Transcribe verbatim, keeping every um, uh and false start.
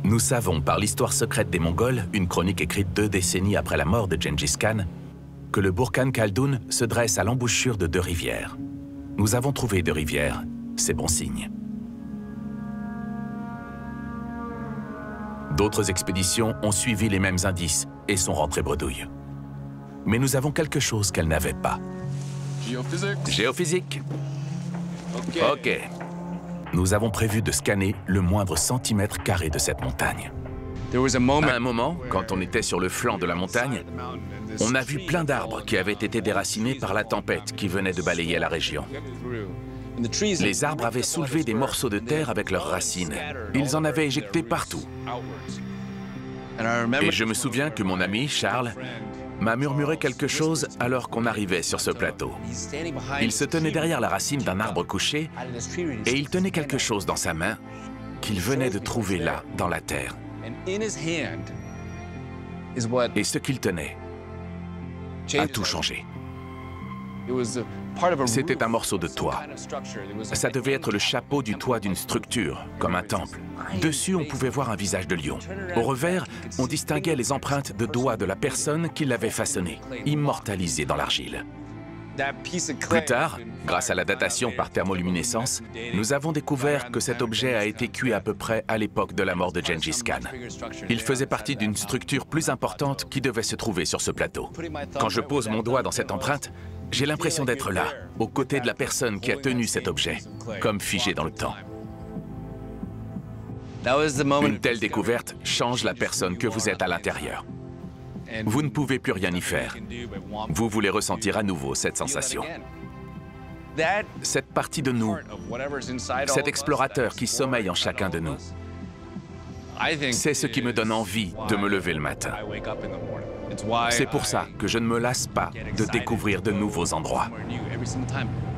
Nous savons par l'histoire secrète des Mongols, une chronique écrite deux décennies après la mort de Gengis Khan, que le Burkhan Khaldun se dresse à l'embouchure de deux rivières. Nous avons trouvé deux rivières, c'est bon signe. D'autres expéditions ont suivi les mêmes indices et sont rentrées bredouilles. Mais nous avons quelque chose qu'elles n'avaient pas. Géophysique. Géophysique. OK. Ok. Nous avons prévu de scanner le moindre centimètre carré de cette montagne. À un moment, quand on était sur le flanc de la montagne, on a vu plein d'arbres qui avaient été déracinés par la tempête qui venait de balayer la région. Les arbres avaient soulevé des morceaux de terre avec leurs racines. Ils en avaient éjecté partout. Et je me souviens que mon ami, Charles, m'a murmuré quelque chose alors qu'on arrivait sur ce plateau. Il se tenait derrière la racine d'un arbre couché et il tenait quelque chose dans sa main qu'il venait de trouver là, dans la terre. Et ce qu'il tenait a tout changé. C'était un morceau de toit. Ça devait être le chapeau du toit d'une structure, comme un temple. Dessus, on pouvait voir un visage de lion. Au revers, on distinguait les empreintes de doigts de la personne qui l'avait façonné, immortalisé dans l'argile. Plus tard, grâce à la datation par thermoluminescence, nous avons découvert que cet objet a été cuit à peu près à l'époque de la mort de Gengis Khan. Il faisait partie d'une structure plus importante qui devait se trouver sur ce plateau. Quand je pose mon doigt dans cette empreinte, j'ai l'impression d'être là, aux côtés de la personne qui a tenu cet objet, comme figé dans le temps. Une telle découverte change la personne que vous êtes à l'intérieur. Vous ne pouvez plus rien y faire. Vous voulez ressentir à nouveau cette sensation. Cette partie de nous, cet explorateur qui sommeille en chacun de nous, c'est ce qui me donne envie de me lever le matin. C'est pour ça que je ne me lasse pas de découvrir de nouveaux endroits.